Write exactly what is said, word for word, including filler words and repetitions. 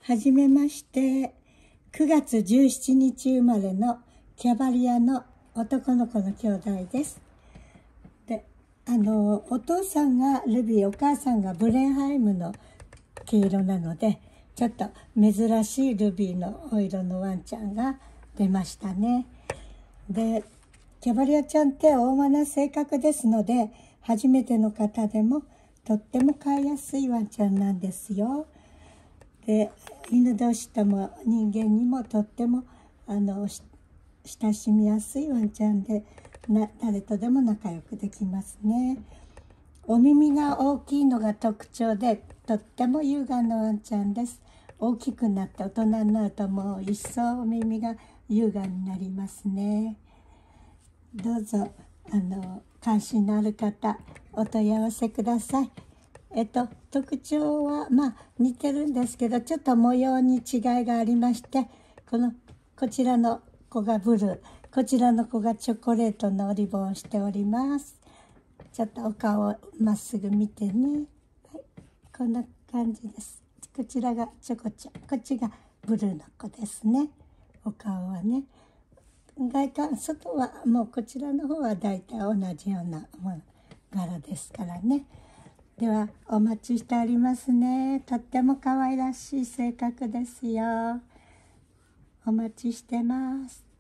はじめまして。くがつじゅうしちにち生まれのキャバリアの男の子の兄弟です。で、あの、お父さんがルビー、お母さんがブレンハイムの毛色なので、ちょっと珍しいルビーのお色のワンちゃんが出ましたね。で、キャバリアちゃんって大間な性格ですので、初めての方でもとっても飼いやすいワンちゃんなんですよ。で、犬同士とも人間にもとってもあの親しみやすいワンちゃんで、な誰とでも仲良くできますね。お耳が大きいのが特徴で、とっても優雅なワンちゃんです。大きくなって大人になるともう一層お耳が優雅になりますね。どうぞあの関心のある方お問い合わせください。えっと特徴はまあ似てるんですけど、ちょっと模様に違いがありまして、このこちらの子がブルー、こちらの子がチョコレートのおリボンをしております。ちょっとお顔をまっすぐ見てね。はい、こんな感じです。こちらがチョコちゃん、こっちがブルーの子ですね。お顔はね。外観、外はもうこちらの方はだいたい同じような柄ですからね。ではお待ちしておりますね。とっても可愛らしい性格ですよ。お待ちしてます。